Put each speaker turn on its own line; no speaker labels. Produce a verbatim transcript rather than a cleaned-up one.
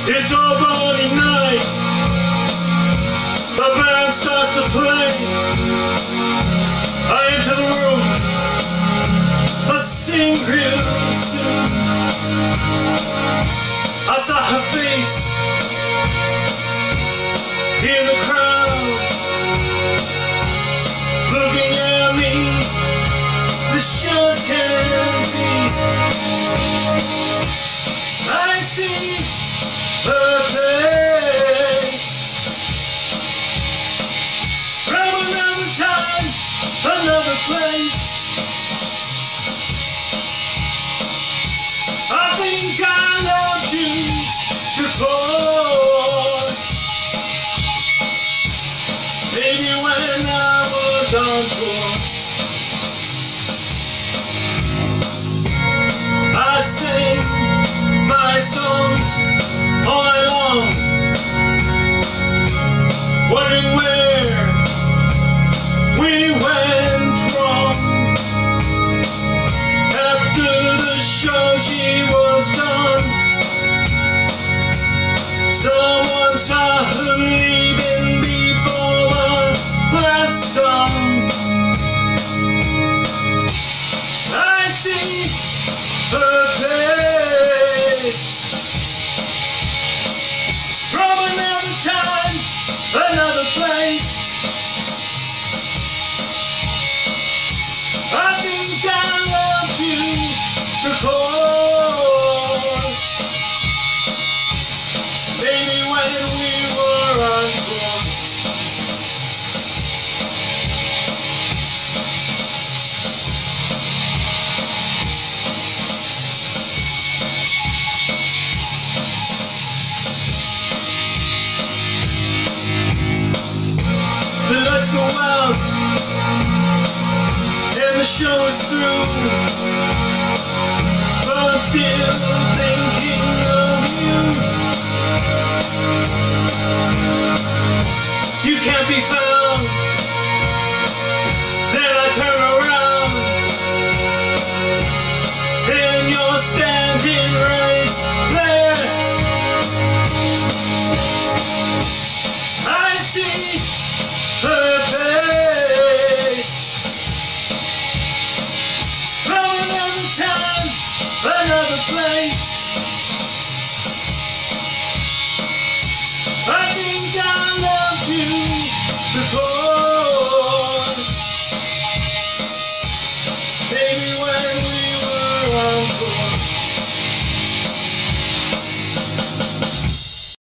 It's opening night. The band starts to play. I enter the room. I sing real soon. I saw her face in the crowd, looking at me. This just can't be. I see her face from another time, another place. I think I loved you before, maybe when I was on tour. I sing my songs all night long, wondering where we went wrong. After the show she was done, someone saw her leaving before the last song. I see her face from another time, another place. I think I loved you before, maybe when we were on tour. Let's go out, and the show is through, but I'm still